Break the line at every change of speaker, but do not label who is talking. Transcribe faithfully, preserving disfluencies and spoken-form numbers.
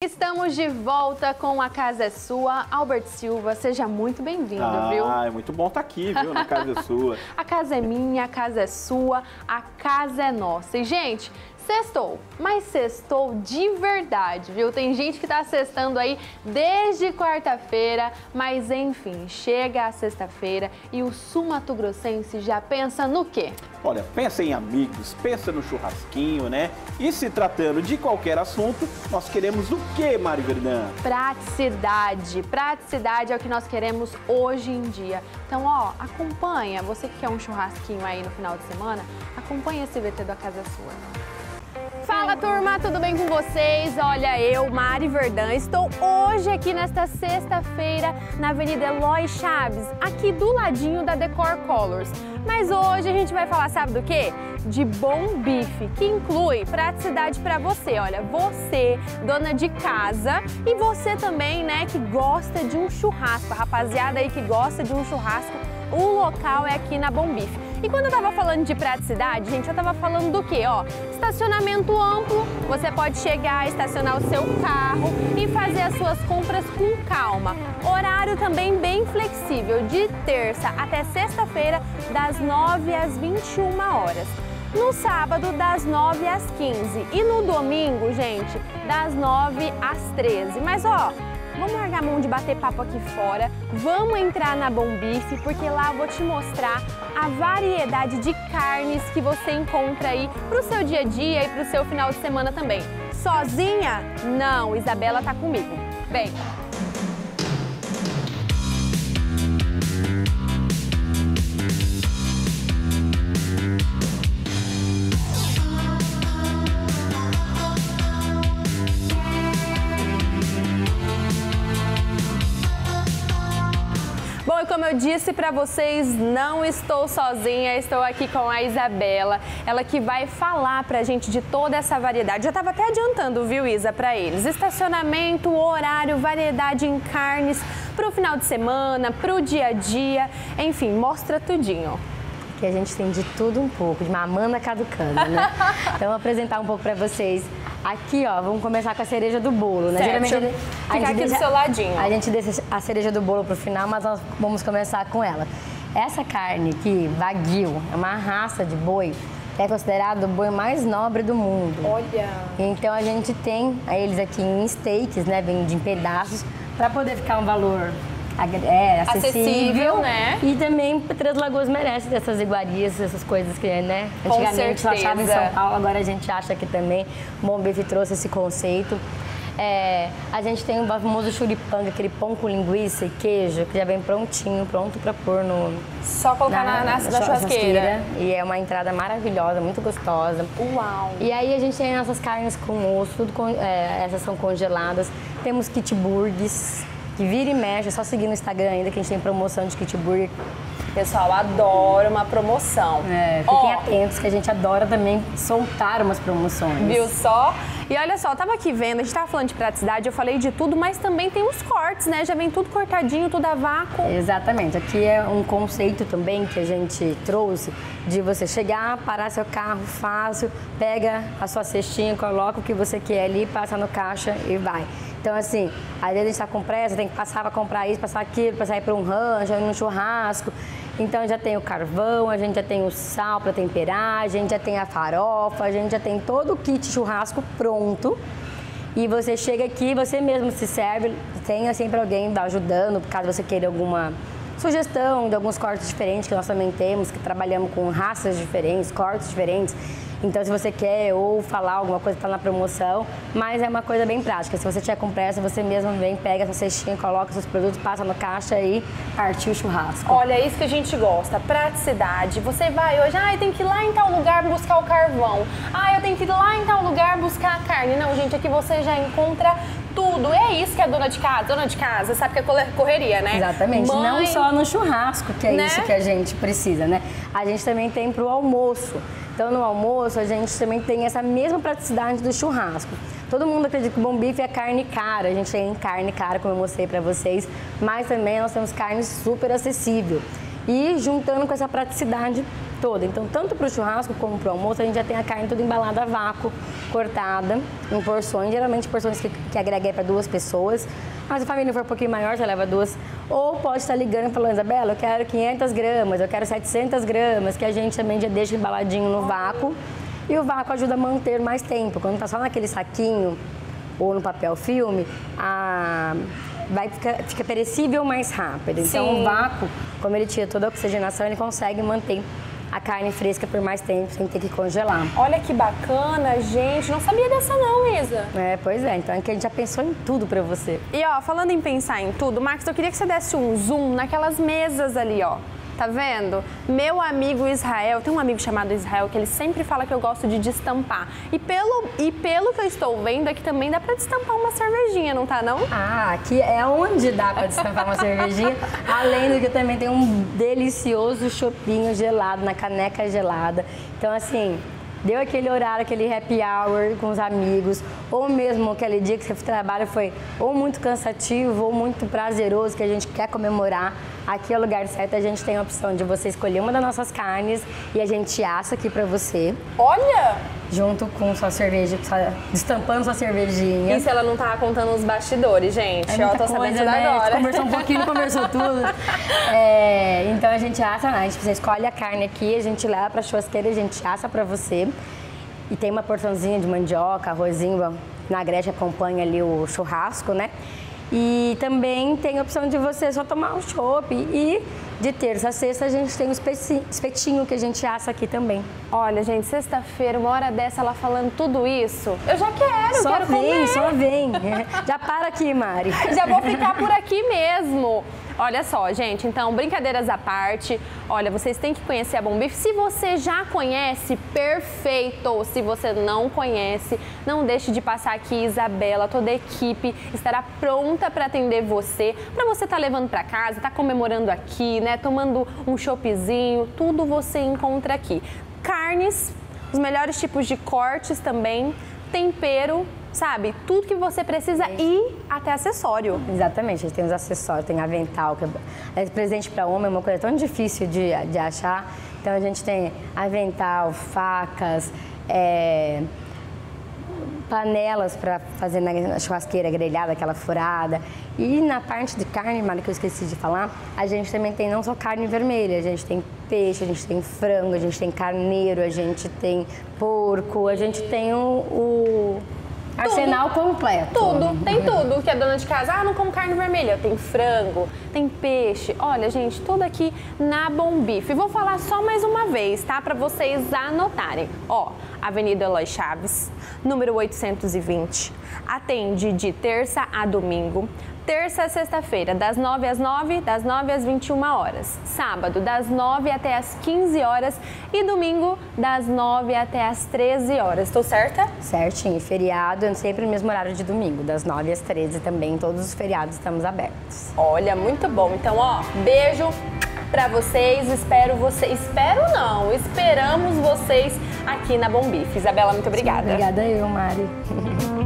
Estamos de volta com A Casa é Sua. Albert Silva, seja muito bem-vindo,
ah,
viu?
Ah, é muito bom estar aqui, viu? Na Casa é Sua.
A casa é minha, a casa é sua, a casa é nossa. E, gente, sextou, mas sextou de verdade, viu? Tem gente que tá sextando aí desde quarta-feira, mas enfim, chega a sexta-feira e o sul-mato-grossense já pensa no quê?
Olha, pensa em amigos, pensa no churrasquinho, né? E se tratando de qualquer assunto, nós queremos o quê, Mari Verdã?
Praticidade. Praticidade é o que nós queremos hoje em dia. Então, ó, acompanha, você que quer um churrasquinho aí no final de semana, acompanha esse V T da Casa Sua. Fala, turma, tudo bem com vocês? Olha, eu, Mari Verdã, estou hoje aqui nesta sexta-feira na Avenida Eloy Chaves, aqui do ladinho da Decor Colors. Mas hoje a gente vai falar, sabe do quê? De bom bife, que inclui praticidade para você. Olha, você, dona de casa, e você também, né, que gosta de um churrasco. A rapaziada aí que gosta de um churrasco, o local é aqui na Bom Bife. E quando eu tava falando de praticidade, gente, eu tava falando do quê? Ó, estacionamento amplo, você pode chegar, estacionar o seu carro e fazer as suas compras com calma. Horário também bem flexível, de terça até sexta-feira, das nove às vinte e uma horas. No sábado, das nove às quinze. E no domingo, gente, das nove às treze. Mas, ó, vamos largar a mão de bater papo aqui fora, vamos entrar na Bom Bife, porque lá eu vou te mostrar a variedade de carnes que você encontra aí pro seu dia a dia e pro seu final de semana também. Sozinha? Não, Isabela tá comigo. Vem! Bom, e como eu disse para vocês, não estou sozinha, estou aqui com a Isabela, ela que vai falar pra gente de toda essa variedade. Já estava até adiantando, viu, Isa, para eles. Estacionamento, horário, variedade em carnes, pro final de semana, pro dia a dia, enfim, mostra tudinho.
Que a gente tem de tudo um pouco, de mamanda caducando, né? Então, eu vou apresentar um pouco para vocês. Aqui, ó, vamos começar com a cereja do bolo, né?
Certo.
Geralmente a gente
aqui
deixa,
do seu ladinho.
A gente deixa a cereja do bolo pro final, mas nós vamos começar com ela. Essa carne aqui, Wagyu, é uma raça de boi, é considerado o boi mais nobre do mundo.
Olha!
Então a gente tem eles aqui em steaks, né? Vende em pedaços, para poder ficar um valor é, acessível,
acessível, né?
E também Três Lagoas merece dessas iguarias, essas coisas que, né? Antigamente só achava em São Paulo, agora a gente acha aqui também. O Bom Bife trouxe esse conceito. É, a gente tem o famoso churipanga, aquele pão com linguiça e queijo, que já vem prontinho, pronto para pôr no...
Só colocar na, na, na, na churrasqueira. churrasqueira.
E é uma entrada maravilhosa, muito gostosa.
Uau! E
aí a gente tem nossas carnes com osso, tudo com, é, essas são congeladas. Temos kit burgers, que vira e mexe, é só seguir no Instagram ainda que a gente tem promoção de kit burger.
Pessoal, adora uma promoção.
É, fiquem oh. atentos que a gente adora também soltar umas promoções.
Viu só? E olha só, eu tava aqui vendo, a gente tava falando de praticidade, eu falei de tudo, mas também tem os cortes, né? Já vem tudo cortadinho, tudo a vácuo.
Exatamente. Aqui é um conceito também que a gente trouxe de você chegar, parar seu carro fácil, pega a sua cestinha, coloca o que você quer ali, passa no caixa e vai. Então, assim, às vezes a gente tá com pressa, tem que passar para comprar isso, passar aquilo, para sair para um rancho, ir num churrasco. Então, já tem o carvão, a gente já tem o sal para temperar, a gente já tem a farofa, a gente já tem todo o kit churrasco pronto. E você chega aqui, você mesmo se serve, tem sempre alguém ajudando, caso você queira alguma sugestão de alguns cortes diferentes que nós também temos, que trabalhamos com raças diferentes, cortes diferentes. Então, se você quer ou falar alguma coisa que está na promoção, mas é uma coisa bem prática. Se você tiver com pressa, você mesmo vem, pega essa cestinha, coloca seus produtos, passa no caixa e partiu o churrasco.
Olha, é isso que a gente gosta, praticidade. Você vai hoje, ah, eu tenho que ir lá em tal lugar buscar o carvão. Ah, eu tenho que ir lá em tal lugar buscar a carne. Não, gente, aqui você já encontra tudo. É isso que é dona de casa. Dona de casa, sabe que é correria, né?
Exatamente.
Mãe...
Não só no churrasco, que é
né?
isso que a gente precisa, né? A gente também tem pro almoço. Então, no almoço, a gente também tem essa mesma praticidade do churrasco. Todo mundo acredita que o Bom Bife é carne cara. A gente tem carne cara, como eu mostrei pra vocês. Mas também nós temos carne super acessível. E juntando com essa praticidade, toda. Então, tanto para o churrasco como para o almoço, a gente já tem a carne toda embalada a vácuo, cortada em porções, geralmente porções que, que agreguem para duas pessoas. Mas se a família for um pouquinho maior, já leva duas. Ou pode estar ligando e falando, Isabela, eu quero quinhentas gramas, eu quero setecentas gramas, que a gente também já deixa embaladinho no vácuo. E o vácuo ajuda a manter mais tempo. Quando está só naquele saquinho ou no papel filme, a... vai ficar, fica perecível mais rápido. Então, Sim. o vácuo, como ele tira toda a oxigenação, ele consegue manter a carne fresca por mais tempo, sem ter que congelar.
Olha que bacana, gente. Não sabia dessa não, Isa.
É, pois é. Então, é que a gente já pensou em tudo pra você.
E, ó, falando em pensar em tudo, Marcos, eu queria que você desse um zoom naquelas mesas ali, ó. Tá vendo? Meu amigo Israel, tem um amigo chamado Israel que ele sempre fala que eu gosto de destampar. E pelo, e pelo que eu estou vendo, aqui também dá pra destampar uma cervejinha, não tá não?
Ah, aqui é onde dá pra destampar uma cervejinha. Além do que também tem um delicioso chopinho gelado, na caneca gelada. Então, assim, deu aquele horário, aquele happy hour com os amigos, ou mesmo aquele dia que você trabalha foi ou muito cansativo ou muito prazeroso, que a gente quer comemorar. Aqui é o lugar certo, a gente tem a opção de você escolher uma das nossas carnes e a gente assa aqui pra você.
Olha!
Junto com sua cerveja, destampando sua cervejinha.
Isso ela não tava contando os bastidores, gente. É Ó, tô
coisa,
sabendo
né?
agora.
Conversou um pouquinho, conversou tudo. É, então a gente assa, a gente, você escolhe a carne aqui, a gente leva pra churrasqueira, a gente assa pra você. E tem uma porçãozinha de mandioca, arrozinho, na grecha acompanha ali o churrasco, né? E também tem a opção de você só tomar um chopp. E de terça a sexta a gente tem um espetinho que a gente assa aqui também. Olha, gente, sexta-feira, uma hora dessa, ela falando tudo isso. Eu já quero, só
quero
vem,
comer.
Só vem, já para aqui, Mari.
Já vou ficar por aqui mesmo. Olha só, gente, então, brincadeiras à parte, olha, vocês têm que conhecer a Bom Bife. Se você já conhece, perfeito. Se você não conhece, não deixe de passar aqui, Isabela, toda a equipe estará pronta para atender você, para você estar tá levando para casa, tá comemorando aqui, né, tomando um choppzinho, tudo você encontra aqui. Carnes, os melhores tipos de cortes também, tempero, sabe? Tudo que você precisa e até acessório.
Exatamente, a gente tem os acessórios, tem avental, que é presente para homem, é uma coisa tão difícil de, de achar. Então a gente tem avental, facas, é, panelas para fazer na churrasqueira grelhada, aquela furada. E na parte de carne, Mari, que eu esqueci de falar, a gente também tem não só carne vermelha, a gente tem peixe, a gente tem frango, a gente tem carneiro, a gente tem porco, a gente tem o... o arsenal completo.
Tudo, tem tudo. Que a dona de casa, ah, não como carne vermelha. Tem frango, tem peixe. Olha, gente, tudo aqui na Bom Bife. Vou falar só mais uma vez, tá? Pra vocês anotarem. Ó, Avenida Eloy Chaves, número oitocentos e vinte. Atende de terça a domingo. Terça a sexta-feira, das nove às nove, das nove às vinte e uma horas. Sábado, das nove até às quinze horas. E domingo, das nove até às treze horas. Estou certa?
Certinho. Feriado, sempre no mesmo horário de domingo, das nove às treze também. Todos os feriados estamos abertos.
Olha, muito bom. Então, ó, beijo pra vocês. Espero vocês. Espero não, esperamos vocês aqui na Bom Bife. Isabela, muito obrigada.
Sim, obrigada eu, Mari.